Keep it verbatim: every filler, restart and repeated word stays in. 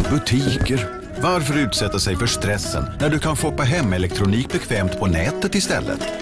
butiker. Varför utsätta sig för stressen när du kan shoppa hem elektronik bekvämt på nätet istället?